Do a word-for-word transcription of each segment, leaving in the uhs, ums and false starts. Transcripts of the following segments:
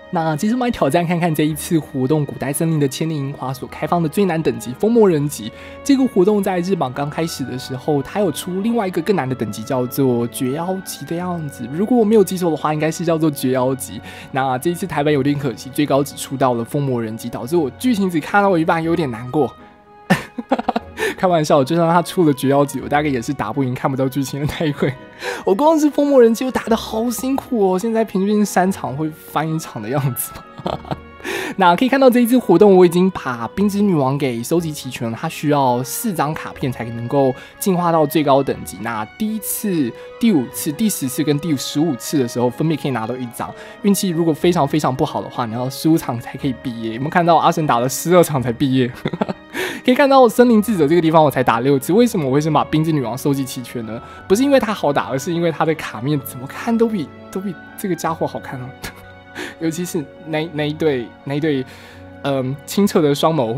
那其实我们来挑战看看这一次活动古代森林的千年樱花所开放的最难等级风魔人级。这个活动在日榜刚开始的时候，它有出另外一个更难的等级，叫做绝妖级的样子。如果我没有记错的话，应该是叫做绝妖级。那这一次台版有点可惜，最高只出到了风魔人级，导致我剧情只看到一半，有点难过。开玩笑，就算他出了绝妖级，我大概也是打不赢看不到剧情的那一回。我光是风魔人级我打得好辛苦哦，现在平均三场会翻一场的样子。那可以看到这一次活动，我已经把冰之女王给收集齐全了。它需要四张卡片才能够进化到最高等级。那第一次、第五次、第十次跟第十五次的时候，分别可以拿到一张。运气如果非常非常不好的话，你要十五场才可以毕业。有没有看到阿神打了十二场才毕业？可以看到森林智者这个地方我才打六次，为什么我会先把冰之女王收集齐全呢？不是因为它好打，而是因为它的卡面怎么看都比都比这个家伙好看哦。尤其是那那一对那一对，嗯，清澈的双眸。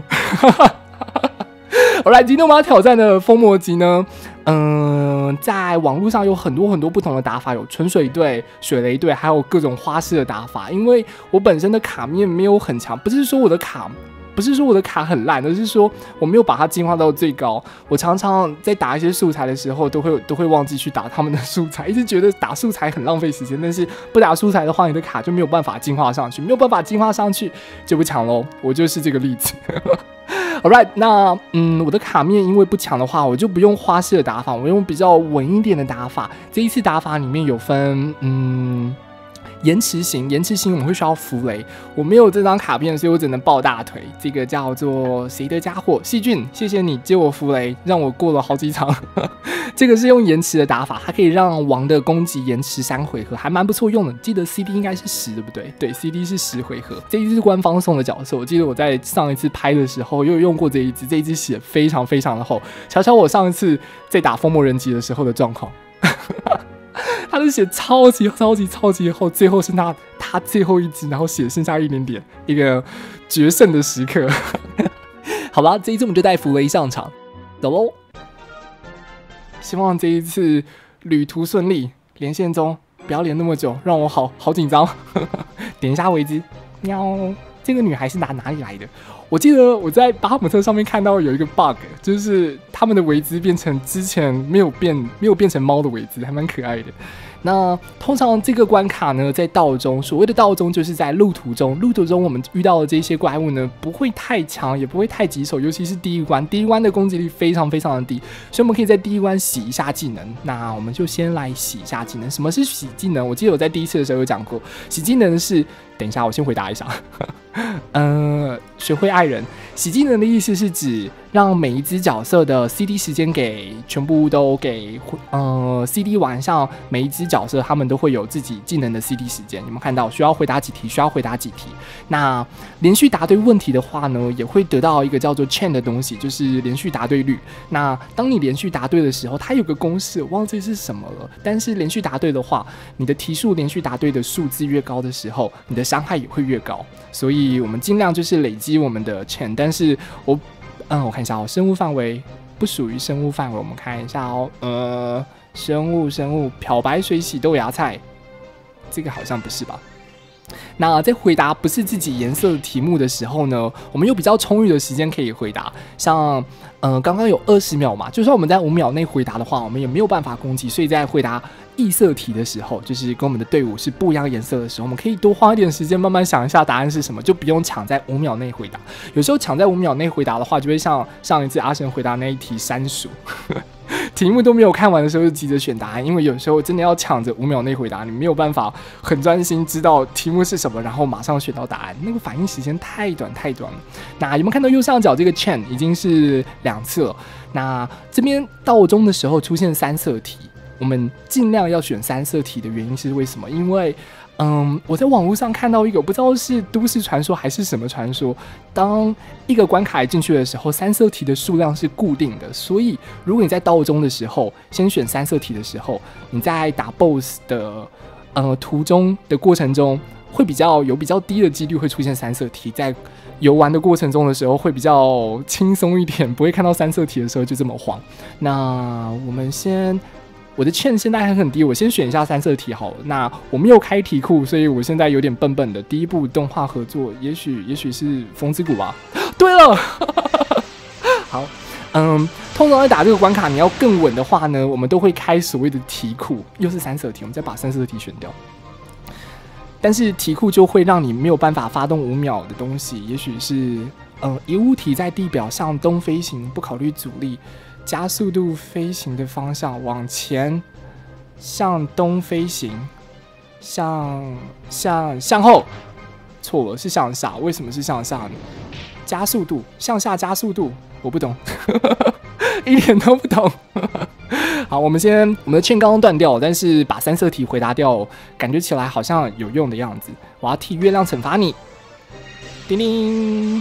好来，今天我们要挑战的风魔级呢，嗯，在网络上有很多很多不同的打法，有纯水队、水雷队，还有各种花式的打法。因为我本身的卡面没有很强，不是说我的卡。不是说我的卡很烂，而是说我没有把它进化到最高。我常常在打一些素材的时候，都会都会忘记去打他们的素材，一直觉得打素材很浪费时间。但是不打素材的话，你的卡就没有办法进化上去，没有办法进化上去就不强喽。我就是这个例子。Alright， 那嗯，我的卡面因为不强的话，我就不用花式的打法，我用比较稳一点的打法。这一次打法里面有分嗯。延迟型，延迟型我们会需要符雷，我没有这张卡片，所以我只能抱大腿。这个叫做谁的家伙？细菌，谢谢你借我符雷，让我过了好几场。这个是用延迟的打法，它可以让王的攻击延迟三回合，还蛮不错用的。记得 C D 应该是十，对不对？对 ，C D 是十回合。这一只是官方送的角色，我记得我在上一次拍的时候又有用过这一只，这一只血非常非常的厚。瞧瞧我上一次在打风魔人级的时候的状况。他的血超级超级超级厚，最后剩下他最后一只，然后血剩下一点点，一个决胜的时刻。好吧，这一次我们就带符雷上场，走喽！希望这一次旅途顺利，连线中不要连那么久，让我好好紧张。点一下维兹，喵！这个女孩是打哪里来的？我记得我在巴哈姆特上面看到有一个 bug， 就是他们的维兹变成之前没有变没有变成猫的维兹，还蛮可爱的。那通常这个关卡呢，在道中，所谓的道中就是在路途中，路途中我们遇到的这些怪物呢，不会太强，也不会太棘手，尤其是第一关，第一关的攻击力非常非常的低，所以我们可以在第一关洗一下技能。那我们就先来洗一下技能。什么是洗技能？我记得我在第一次的时候有讲过，洗技能是，等一下我先回答一下。呃，学会爱人。洗技能的意思是指让每一只角色的 C D 时间给全部都给呃 C D 完，像每一只角色他们都会有自己技能的 C D 时间。你们看到需要回答几题，需要回答几题。那连续答对问题的话呢，也会得到一个叫做 chain 的东西，就是连续答对率。那当你连续答对的时候，它有个公式，我忘记是什么了。但是连续答对的话，你的题数连续答对的数字越高的时候，你的伤害也会越高。所以我们尽量就是累积我们的 chain， 但是我，嗯，我看一下哦，生物范围不属于生物范围，我们看一下哦，呃，生物生物漂白水洗豆芽菜，这个好像不是吧？那在回答不是自己颜色的题目的时候呢，我们有比较充裕的时间可以回答，像呃刚刚有二十秒嘛，就算我们在五秒内回答的话，我们也没有办法攻击，所以在回答异色题的时候，就是跟我们的队伍是不一样颜色的时候，我们可以多花一点时间慢慢想一下答案是什么，就不用抢在五秒内回答。有时候抢在五秒内回答的话，就会像上一次阿神回答那一题删除。题目都没有看完的时候就急着选答案，因为有时候真的要抢着五秒内回答，你没有办法很专心知道题目是什么，然后马上选到答案，那个反应时间太短太短了。那有没有看到右上角这个 chain 已经是两次了？那这边道中的时候出现三色题，我们尽量要选三色题的原因是为什么？因为嗯，我在网络上看到一个，我不知道是都市传说还是什么传说，当一个关卡进去的时候，三色题的数量是固定的，所以如果你在道中的时候先选三色题的时候，你在打 B O S S 的呃途中的过程中，会比较有比较低的几率会出现三色题，在游玩的过程中的时候会比较轻松一点，不会看到三色题的时候就这么慌。那我们先我的券现在还很低，我先选一下三色题好了。那我没有开题库，所以我现在有点笨笨的。第一部动画合作，也许也许是风之谷吧。对了，好，嗯，通常在打这个关卡，你要更稳的话呢，我们都会开所谓的题库，又是三色题，我们再把三色题选掉。但是题库就会让你没有办法发动五秒的东西，也许是嗯，一物体在地表向东飞行，不考虑阻力。加速度飞行的方向往前，向东飞行，向向向后，错了，是向下。为什么是向下呢？加速度向下加速度，我不懂，一点都不懂。好，我们先我们的券刚刚断掉，但是把三色题回答掉，感觉起来好像有用的样子。我要替月亮惩罚你，叮铃。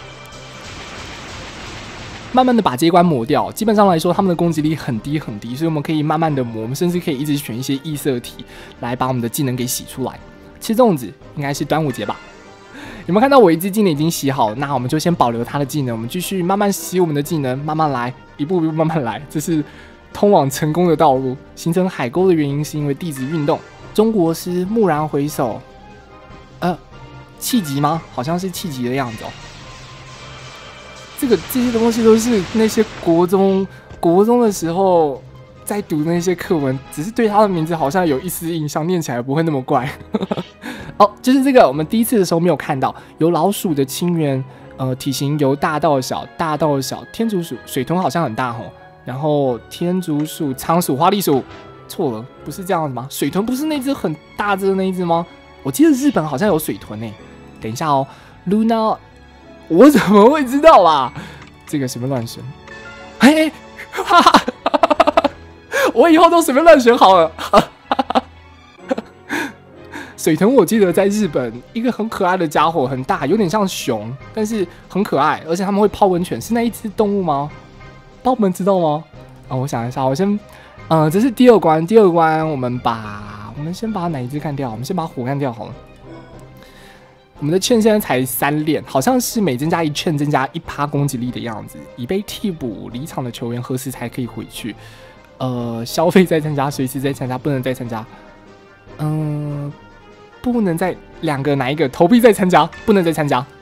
慢慢的把这一关磨掉，基本上来说，他们的攻击力很低很低，所以我们可以慢慢的磨，我们甚至可以一直选一些异色题来把我们的技能给洗出来。吃粽子应该是端午节吧？有没有看到我一支技能已经洗好？那我们就先保留他的技能，我们继续慢慢洗我们的技能，慢慢来，一步一步慢慢来，这是通往成功的道路。形成海沟的原因是因为地质运动。中国诗蓦然回首，呃，气急吗？好像是气急的样子哦。这个这些东西都是那些国中国中的时候在读那些课文，只是对他的名字好像有一丝印象，念起来不会那么怪。哦，就是这个，我们第一次的时候没有看到，有老鼠的亲缘，呃，体型由大到小，大到小，天竺鼠、水豚好像很大吼，然后天竺鼠、仓鼠、花栗鼠，错了，不是这样子吗？水豚不是那只很大只的那一只吗？我记得日本好像有水豚诶、欸。等一下哦 ，Luna。我怎么会知道啦？这个随便乱选，嘿、欸，哈哈，我以后都随便乱选好了。水豚我记得在日本一个很可爱的家伙，很大，有点像熊，但是很可爱，而且他们会泡温泉，是那一只动物吗？宝宝们知道吗？啊，我想一下，我先，呃，这是第二关，第二关我们把我们先把哪一只干掉？我们先把火干掉好了。我们的券现在才三链，好像是每增加一券增加一趴攻击力的样子。已被替补离场的球员何时才可以回去？呃，消费再参加，随时再参加，不能再参加。嗯、呃，不能再两个哪一个？投币再参加，不能再参加。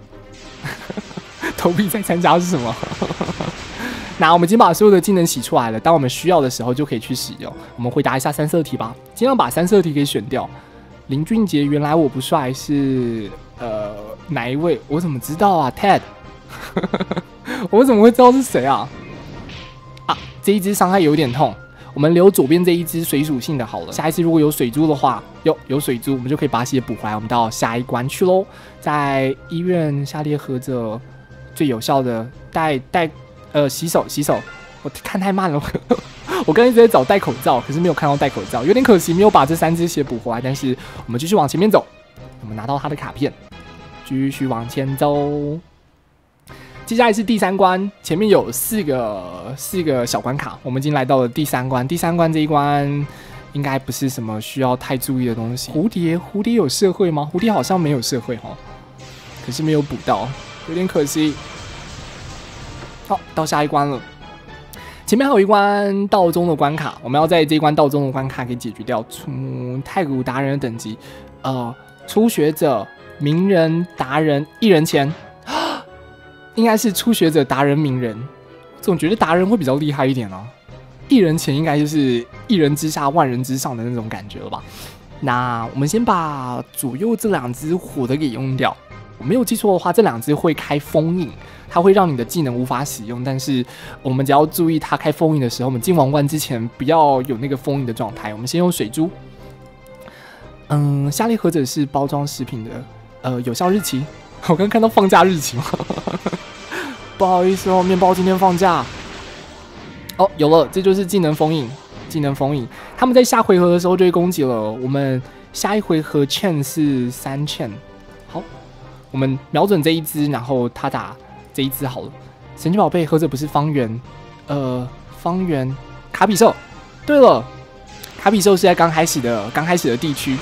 投币再参加是什么？那我们已经把所有的技能洗出来了，当我们需要的时候就可以去使用。我们回答一下三色题吧，尽量把三色题给选掉。林俊杰，原来我不帅是呃哪一位？我怎么知道啊 ？Ted， 我怎么会知道是谁啊？啊，这一只伤害有点痛，我们留左边这一只水属性的好了。下一次如果有水珠的话，有有水珠，我们就可以把血补回来。我们到下一关去喽。在医院下列何者最有效的戴戴呃洗手洗手？我看太慢了。我刚刚一直在找戴口罩，可是没有看到戴口罩，有点可惜，没有把这三只血补回来。但是我们继续往前面走，我们拿到他的卡片，继续往前走。接下来是第三关，前面有四个四个小关卡，我们已经来到了第三关。第三关这一关应该不是什么需要太注意的东西。蝴蝶，蝴蝶有社会吗？蝴蝶好像没有社会哦，可是没有补到，有点可惜。好，到下一关了。前面还有一关道中的关卡，我们要在这一关道中的关卡给解决掉。嗯，太古达人的等级，呃，初学者、名人、达人、一人前，应该是初学者、达人、名人。总觉得达人会比较厉害一点啊。一人前应该就是一人之下、万人之上的那种感觉了吧？那我们先把左右这两只火的给用掉。我没有记错的话，这两只会开封印。它会让你的技能无法使用，但是我们只要注意它开封印的时候，我们进王冠之前不要有那个封印的状态。我们先用水珠。嗯，下列何者是包装食品的呃有效日期？我刚刚看到放假日期吗？不好意思哦，面包今天放假。哦，有了，这就是技能封印。技能封印，他们在下回合的时候就会攻击了。我们下一回合券是三券。好，我们瞄准这一只，然后他打。这一只好了，神奇宝贝何者不是方圆？呃，方圆卡比兽。对了，卡比兽是在刚开始的刚开始的地区，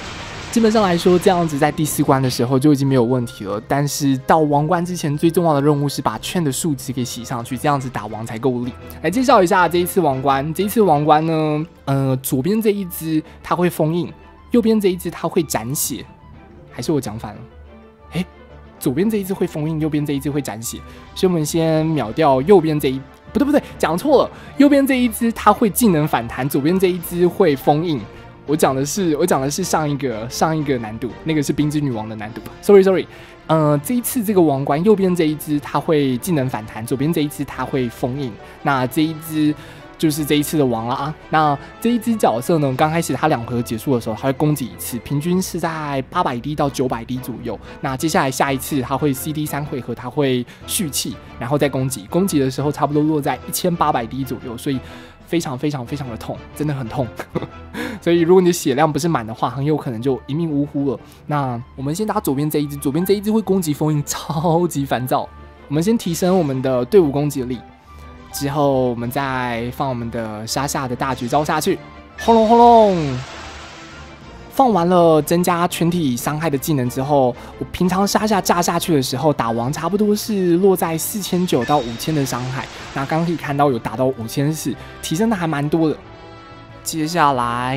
基本上来说，这样子在第四关的时候就已经没有问题了。但是到王关之前，最重要的任务是把券的数值给洗上去，这样子打王才够力。来介绍一下这一次王关，这一次王关呢，呃，左边这一只它会封印，右边这一只它会斩血，还是我讲反了？哎，左边这一只会封印，右边这一只会斩血，所以我们先秒掉右边这一，不对不对，讲错了，右边这一只它会技能反弹，左边这一只会封印。我讲的是，我讲的是上一个上一个难度，那个是冰之女王的难度。Sorry Sorry， 呃，这一次这个王冠右边这一只它会技能反弹，左边这一只它会封印。那这一只就是这一次的王了啊。那这一只角色呢，刚开始它两回合结束的时候，它会攻击一次，平均是在八百滴到九百滴左右。那接下来下一次它会 C D 三回合，它会蓄气，然后再攻击，攻击的时候差不多落在一千八百滴左右，所以非常非常非常的痛，真的很痛。所以如果你的血量不是满的话，很有可能就一命呜呼了。那我们先打左边这一只，左边这一只会攻击封印，超级烦躁。我们先提升我们的队伍攻击力，之后我们再放我们的莎夏的大绝招下去，轰隆轰隆。放完了增加全体伤害的技能之后，我平常莎夏炸下去的时候，打王差不多是落在四千九到五千的伤害。那刚刚可以看到有达到五千四，提升的还蛮多的。接下来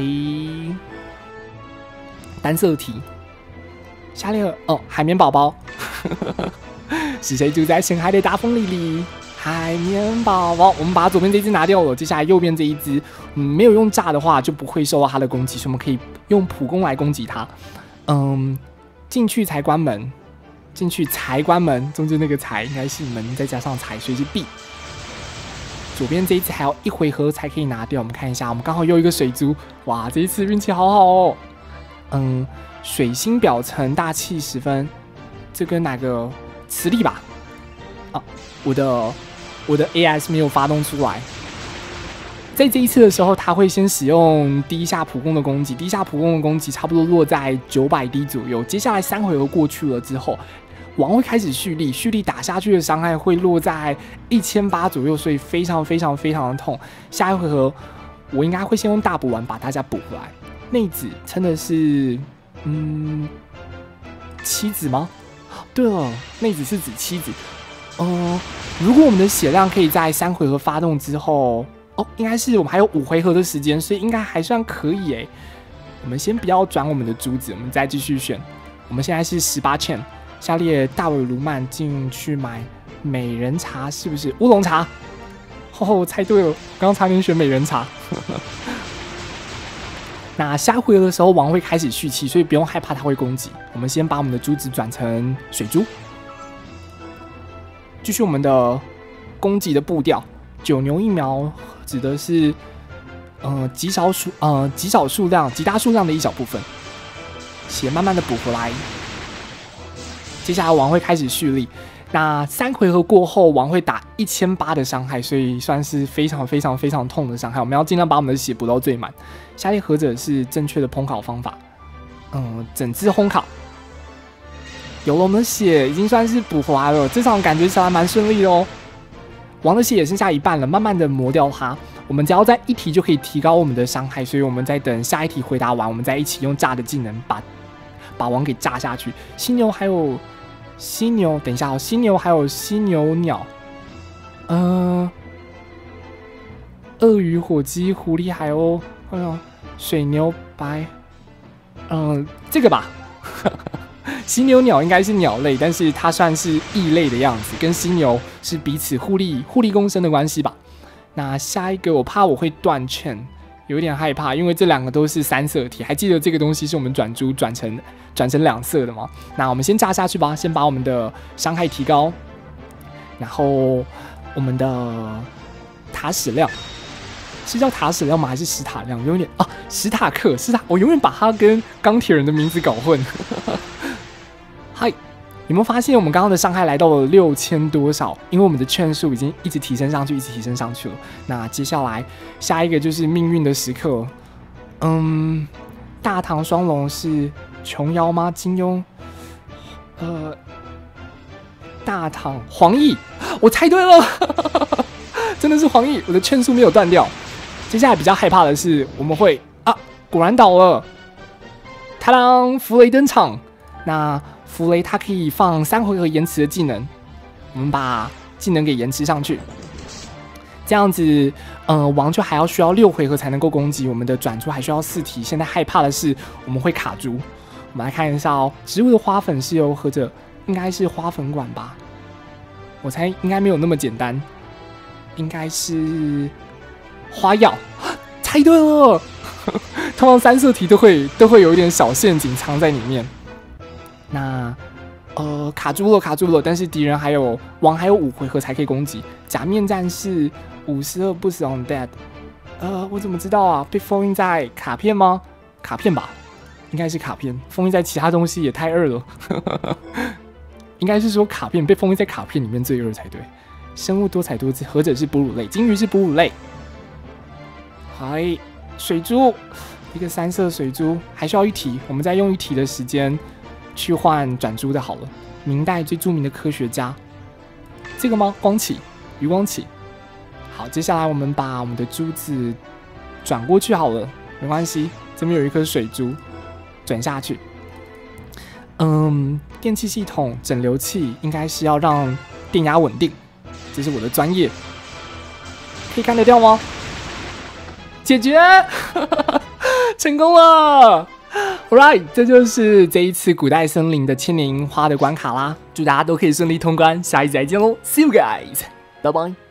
单色题，下列哦，海绵宝宝是谁住在深海的大风里里？海绵宝宝，我们把左边这只拿掉了，接下来右边这一只，嗯，没有用炸的话就不会受到它的攻击，所以我们可以用普攻来攻击它。嗯，进去才关门，进去才关门，中间那个才应该是门再加上才，所以是 B。左边这一只还要一回合才可以拿掉，我们看一下，我们刚好又一个水珠，哇，这一次运气好好哦。嗯，水星表层大气十分，这跟哪个磁力吧？啊，我的。我的 A S 没有发动出来，在这一次的时候，他会先使用第一下普攻的攻击，第一下普攻的攻击差不多落在九百滴左右。接下来三回合过去了之后，王会开始蓄力，蓄力打下去的伤害会落在一千八左右，所以非常非常非常的痛。下一回合我应该会先用大补丸把大家补回来。内子撑的是嗯妻子吗？对了，内子是指妻子。呃，如果我们的血量可以在三回合发动之后，哦，应该是我们还有五回合的时间，所以应该还算可以诶。我们先不要转我们的珠子，我们再继续选。我们现在是十八千，下列大尾卢曼进去买美人茶是不是乌龙茶？哦，我猜对了，刚刚差点选美人茶。那下回合的时候，王会开始蓄气，所以不用害怕它会攻击。我们先把我们的珠子转成水珠。继续我们的攻击的步调，九牛一苗指的是呃极少数呃极少数量极大数量的一小部分，血慢慢的补回来。接下来王会开始蓄力，那三回合过后，王会打一千八的伤害，所以算是非常非常非常痛的伤害。我们要尽量把我们的血补到最满。下列何者是正确的烹烤方法？嗯、呃，整只烘烤。有了我们的血，已经算是补回来了，这场感觉起来蛮顺利的哦。王的血也剩下一半了，慢慢的磨掉它。我们只要在一题就可以提高我们的伤害，所以我们在等下一题回答完，我们再一起用炸的技能把把王给炸下去。犀牛还有犀牛，等一下哦，犀牛还有犀牛鸟，呃，鳄鱼、火鸡、狐狸还有哎呦水牛白，嗯、呃，这个吧。犀牛鸟应该是鸟类，但是它算是异类的样子，跟犀牛是彼此互利互利共生的关系吧。那下一个我怕我会断券，有点害怕，因为这两个都是三色体。还记得这个东西是我们转珠转成转成两色的吗？那我们先炸下去吧，先把我们的伤害提高，然后我们的塔矢量是叫塔矢量吗？还是史塔量？有点啊，史塔克，史塔，我永远把它跟钢铁人的名字搞混。嗨，有没有发现我们刚刚的伤害来到了六千多少？因为我们的券数已经一直提升上去，一直提升上去了。那接下来下一个就是命运的时刻。嗯，大唐双龙是琼瑶吗？金庸？呃，大唐黄奕，我猜对了，真的是黄奕，我的券数没有断掉。接下来比较害怕的是我们会啊，果然倒了。 他当弗雷登场。那弗雷他可以放三回合延迟的技能，我们把技能给延迟上去，这样子，呃，王就还要需要六回合才能够攻击，我们的转珠还需要四题。现在害怕的是我们会卡住。我们来看一下哦，植物的花粉是由喝着，应该是花粉管吧？我猜应该没有那么简单，应该是花药。猜对了，通常三色题都会都会有一点小陷阱藏在里面。那呃卡住了，卡住了，但是敌人还有王还有五回合才可以攻击。假面战士五十二不死 on dead， 呃，我怎么知道啊？被封印在卡片吗？卡片吧，应该是卡片。封印在其他东西也太二了，应该是说卡片被封印在卡片里面最二才对。生物多彩多姿，何者是哺乳类？金鱼是哺乳类。嗨，水珠，一个三色水珠，还需要一题，我们再用一题的时间去换转珠的好了。明代最著名的科学家，这个吗？光启，余光启。好，接下来我们把我们的珠子转过去好了，没关系，这边有一颗水珠，转下去。嗯，电气系统整流器应该是要让电压稳定，这是我的专业，可以干得掉吗？解决，成功了 ！Alright， 这就是这一次古代森林的千年樱花的关卡啦，祝大家都可以顺利通关，下一集再见喽 ，See you guys，拜拜。